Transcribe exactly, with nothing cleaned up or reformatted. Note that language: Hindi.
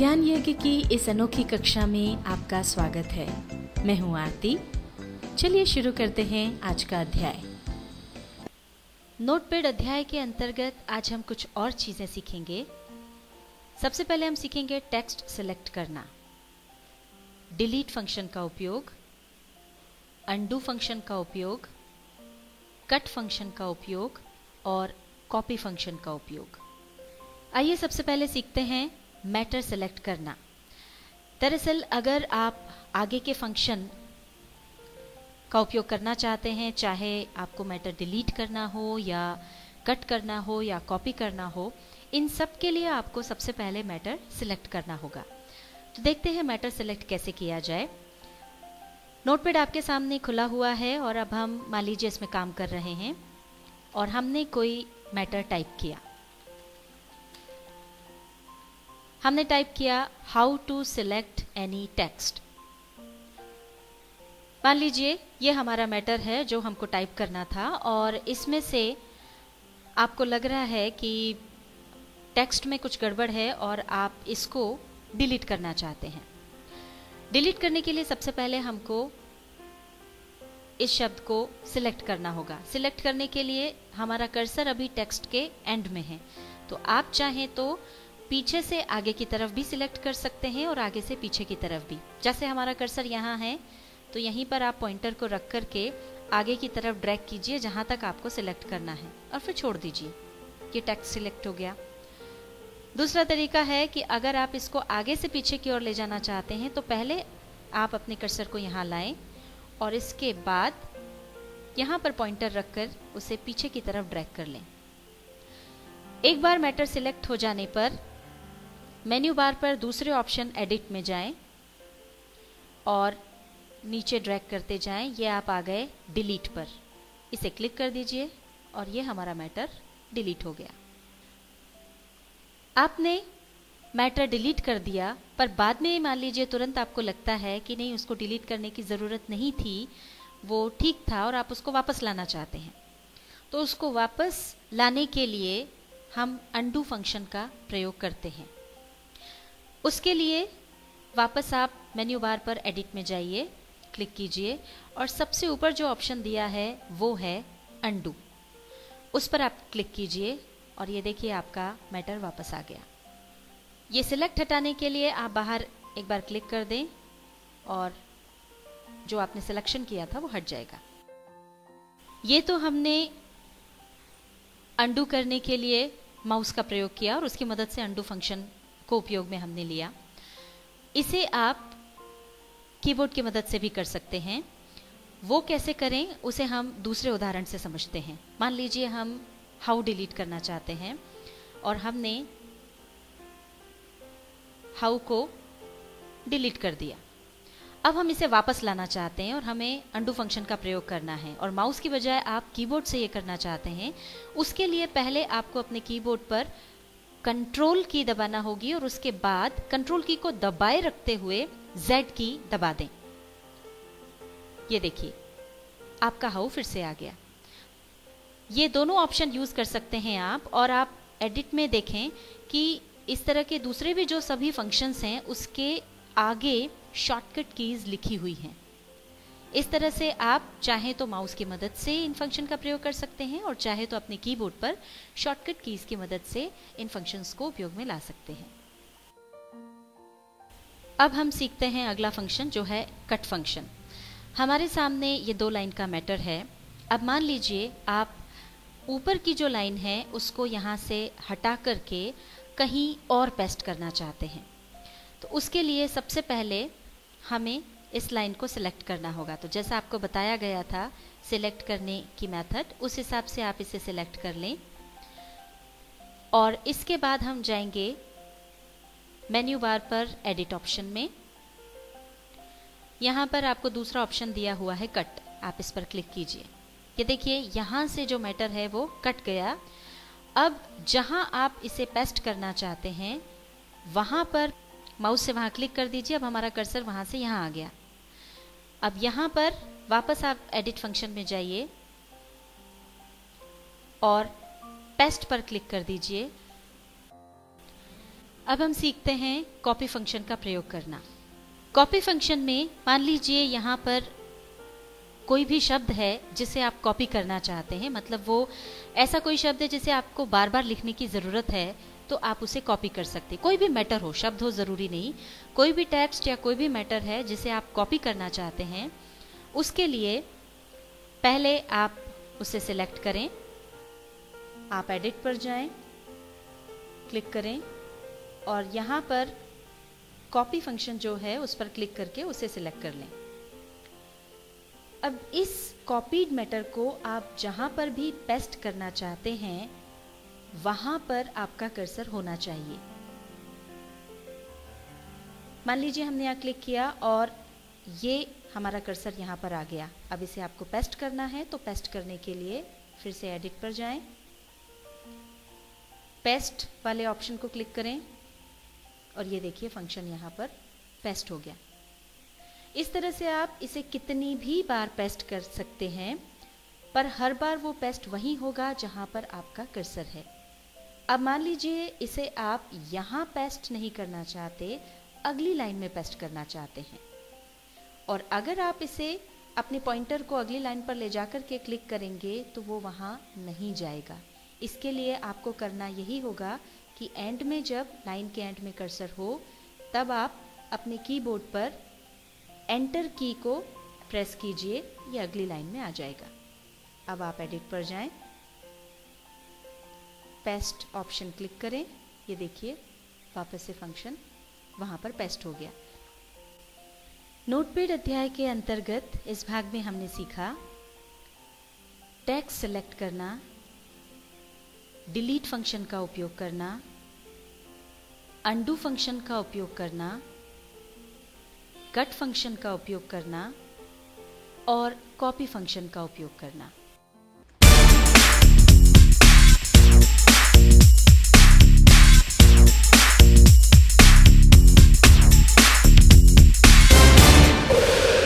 ज्ञान यज्ञ की इस अनोखी कक्षा में आपका स्वागत है। मैं हूं आरती। चलिए शुरू करते हैं आज का अध्याय। नोटपैड अध्याय के अंतर्गत आज हम कुछ और चीजें सीखेंगे। सबसे पहले हम सीखेंगे टेक्स्ट सिलेक्ट करना, डिलीट फंक्शन का उपयोग, अनडू फंक्शन का उपयोग, कट फंक्शन का उपयोग और कॉपी फंक्शन का उपयोग। आइए सबसे पहले सीखते हैं मैटर सेलेक्ट करना। दरअसल अगर आप आगे के फंक्शन का उपयोग करना चाहते हैं, चाहे आपको मैटर डिलीट करना हो या कट करना हो या कॉपी करना हो, इन सब के लिए आपको सबसे पहले मैटर सिलेक्ट करना होगा। तो देखते हैं मैटर सिलेक्ट कैसे किया जाए। नोटपैड आपके सामने खुला हुआ है और अब हम मान लीजिए इसमें काम कर रहे हैं और हमने कोई मैटर टाइप किया। हमने टाइप किया how to select any text. मान लीजिए ये हमारा मैटर है जो हमको टाइप करना था और इसमें से आपको लग रहा है कि टेक्स्ट में कुछ गड़बड़ है और आप इसको डिलीट करना चाहते हैं। डिलीट करने के लिए सबसे पहले हमको इस शब्द को सिलेक्ट करना होगा। सिलेक्ट करने के लिए हमारा कर्सर अभी टेक्स्ट के एंड में है, तो आप चाहें तो पीछे से आगे की तरफ भी सिलेक्ट कर सकते हैं और आगे से पीछे की तरफ भी। जैसे हमारा कर्सर यहाँ है तो यहीं पर आप पॉइंटर को रख करके आगे की तरफ ड्रैग कीजिए जहाँ तक आपको सिलेक्ट करना है और फिर छोड़ दीजिए। ये टेक्स्ट सिलेक्ट हो गया। दूसरा तरीका है कि अगर आप इसको आगे से पीछे की ओर ले जाना चाहते हैं तो पहले आप अपने कर्सर को यहाँ लाएं और इसके बाद यहाँ पर पॉइंटर रखकर उसे पीछे की तरफ ड्रैग कर लें। एक बार मैटर सिलेक्ट हो जाने पर मेन्यू बार पर दूसरे ऑप्शन एडिट में जाएं और नीचे ड्रैग करते जाएं। ये आप आ गए डिलीट पर, इसे क्लिक कर दीजिए और ये हमारा मैटर डिलीट हो गया। आपने मैटर डिलीट कर दिया पर बाद में मान लीजिए तुरंत आपको लगता है कि नहीं, उसको डिलीट करने की ज़रूरत नहीं थी, वो ठीक था और आप उसको वापस लाना चाहते हैं। तो उसको वापस लाने के लिए हम अनडू फंक्शन का प्रयोग करते हैं। उसके लिए वापस आप मेन्यू बार पर एडिट में जाइए, क्लिक कीजिए और सबसे ऊपर जो ऑप्शन दिया है वो है अनडू। उस पर आप क्लिक कीजिए और ये देखिए आपका मैटर वापस आ गया। ये सिलेक्ट हटाने के लिए आप बाहर एक बार क्लिक कर दें और जो आपने सिलेक्शन किया था वो हट जाएगा। ये तो हमने अनडू करने के लिए माउस का प्रयोग किया और उसकी मदद से अनडू फंक्शन को उपयोग में हमने लिया। इसे आप कीबोर्ड की मदद से भी कर सकते हैं। वो कैसे करें उसे हम दूसरे उदाहरण से समझते हैं। मान लीजिए हम हाउ डिलीट करना चाहते हैं और हमने हाउ को डिलीट कर दिया। अब हम इसे वापस लाना चाहते हैं और हमें अनडू फंक्शन का प्रयोग करना है और माउस की बजाय आप कीबोर्ड से ये करना चाहते हैं। उसके लिए पहले आपको अपने कीबोर्ड पर कंट्रोल की दबाना होगी और उसके बाद कंट्रोल की को दबाए रखते हुए जेड की दबा दें। ये देखिए आपका हाउ फिर से आ गया। ये दोनों ऑप्शन यूज कर सकते हैं आप, और आप एडिट में देखें कि इस तरह के दूसरे भी जो सभी फंक्शंस हैं उसके आगे शॉर्टकट कीज लिखी हुई हैं। इस तरह से आप चाहें तो माउस की मदद से इन फंक्शन का प्रयोग कर सकते हैं और चाहे तो अपने कीबोर्ड पर शॉर्टकट कीज की मदद से इन फंक्शंस को उपयोग में ला सकते हैं। अब हम सीखते हैं अगला फंक्शन जो है कट फंक्शन। हमारे सामने ये दो लाइन का मैटर है। अब मान लीजिए आप ऊपर की जो लाइन है उसको यहाँ से हटा करके कहीं और पेस्ट करना चाहते हैं। तो उसके लिए सबसे पहले हमें इस लाइन को सिलेक्ट करना होगा। तो जैसा आपको बताया गया था सिलेक्ट करने की मेथड, उस हिसाब से आप इसे सिलेक्ट कर लें और इसके बाद हम जाएंगे मेन्यू बार पर एडिट ऑप्शन में। यहाँ पर आपको दूसरा ऑप्शन दिया हुआ है कट, आप इस पर क्लिक कीजिए। ये देखिए यहाँ से जो मैटर है वो कट गया। अब जहाँ आप इसे पेस्ट करना चाहते हैं वहाँ पर माउस से वहाँ क्लिक कर दीजिए। अब हमारा कर्सर वहाँ से यहाँ आ गया। अब यहाँ पर वापस आप एडिट फंक्शन में जाइए और पेस्ट पर क्लिक कर दीजिए। अब हम सीखते हैं कॉपी फंक्शन का प्रयोग करना। कॉपी फंक्शन में मान लीजिए यहाँ पर कोई भी शब्द है जिसे आप कॉपी करना चाहते हैं, मतलब वो ऐसा कोई शब्द है जिसे आपको बार बार लिखने की ज़रूरत है, तो आप उसे कॉपी कर सकते हैं। कोई भी मैटर हो, शब्द हो ज़रूरी नहीं, कोई भी टेक्स्ट या कोई भी मैटर है जिसे आप कॉपी करना चाहते हैं, उसके लिए पहले आप उसे सिलेक्ट करें, आप एडिट पर जाएं, क्लिक करें और यहाँ पर कॉपी फंक्शन जो है उस पर क्लिक करके उसे सिलेक्ट कर लें। अब इस कॉपीड मैटर को आप जहाँ पर भी पेस्ट करना चाहते हैं वहाँ पर आपका कर्सर होना चाहिए। मान लीजिए हमने यहाँ क्लिक किया और ये हमारा कर्सर यहाँ पर आ गया। अब इसे आपको पेस्ट करना है, तो पेस्ट करने के लिए फिर से एडिट पर जाएं, पेस्ट वाले ऑप्शन को क्लिक करें और ये देखिए फंक्शन यहाँ पर पेस्ट हो गया। इस तरह से आप इसे कितनी भी बार पेस्ट कर सकते हैं, पर हर बार वो पेस्ट वहीं होगा जहाँ पर आपका कर्सर है। अब मान लीजिए इसे आप यहाँ पेस्ट नहीं करना चाहते, अगली लाइन में पेस्ट करना चाहते हैं, और अगर आप इसे अपने पॉइंटर को अगली लाइन पर ले जाकर के क्लिक करेंगे तो वो वहाँ नहीं जाएगा। इसके लिए आपको करना यही होगा कि एंड में, जब लाइन के एंड में कर्सर हो, तब आप अपने कीबोर्ड पर एंटर की को प्रेस कीजिए, ये अगली लाइन में आ जाएगा। अब आप एडिट पर जाएं, पेस्ट ऑप्शन क्लिक करें, ये देखिए वापस से फंक्शन वहाँ पर पेस्ट हो गया। नोटपैड अध्याय के अंतर्गत इस भाग में हमने सीखा टेक्स्ट सेलेक्ट करना, डिलीट फंक्शन का उपयोग करना, अंडू फंक्शन का उपयोग करना, कट फंक्शन का उपयोग करना और कॉपी फंक्शन का उपयोग करना।